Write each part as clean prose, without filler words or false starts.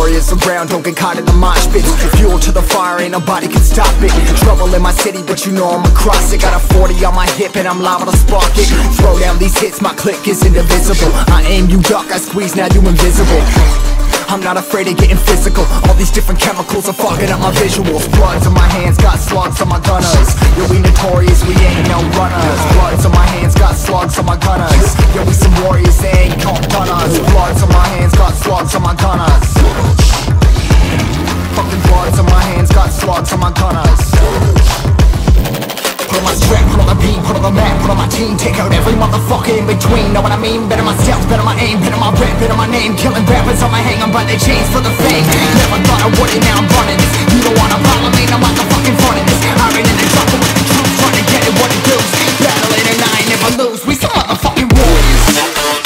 warriors around, don't get caught in the mosh pit. Fuel to the fire, ain't nobody can stop it. Trouble in my city, but you know I'm across it. Got a 40 on my hip and I'm liable to spark it. Throw down these hits, my click is indivisible. I aim, you duck, I squeeze, now you invisible. I'm not afraid of getting physical. All these different chemicals are fogging up my visuals. Bloods on my hands, got slugs on my gunners. Yo, we notorious, we ain't no runners. Bloods on my hands, got slugs on my gunners. Yo, we some warriors, they ain't called gunners. Bloods on my hands, got slugs on my gunners. Fucking bloods on my hands, got slugs on my gunners. Put on my strap, put on the beam, put on the map, put on my team. Take out every motherfucker in between. Know what I mean? Better myself, better my aim, better my rap, better my name. Killing rappers on my hang on by their chains for the fame. Never thought I would it, now I'm running this. You don't wanna follow me, now I'm the fucking front of this. I ran in the trouble with the truth, trying to get it what it does. Battling and I ain't never lose, we some motherfucking warriors.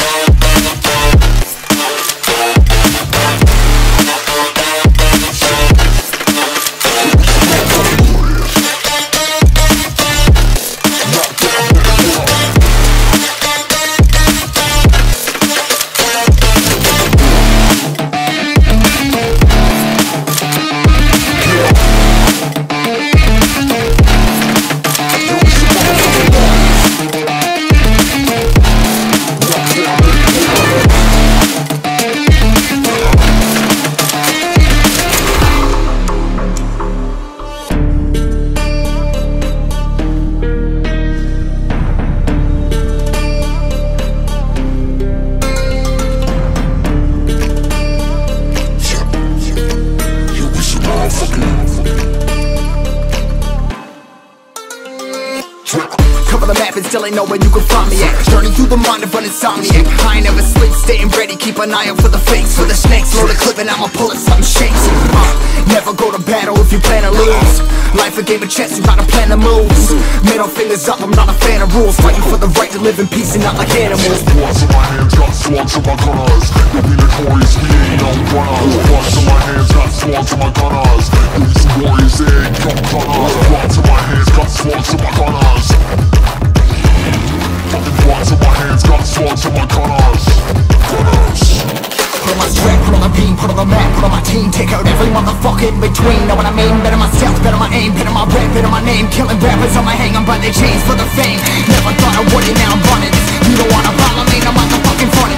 Cover the map and still ain't know where you can find me at. Journey through the mind of an insomniac. I ain't never sleep, staying ready, keep an eye out for the fakes. For the snakes, load a clip and I'ma pull it, something shakes. Never go to battle if you plan to lose. Life a game of chess, you gotta plan the moves. Middle fingers up, I'm not a fan of rules. Fighting for the right to live in peace and not like animals. Bloods in my hands, got slugs on my gunners. Yo, we notorious, we ain't no runners. Bloods in my hands, got slugs on my gunners. Yo, we some warriors, they ain't no gunners. Bloods in my hands, got slugs on my gunners. Fucking bloods in my hands, got slugs on my gunners. Put on my strap, put on the beam, put on the map, put on my team. Take out every motherfucker in between. Know what I mean? Better myself, better my aim, better my rap, better my name. Killing rappers on my hang on by their chains for the fame. Never thought I would it, now I'm running this. You don't wanna follow me, now I'm the fucking front.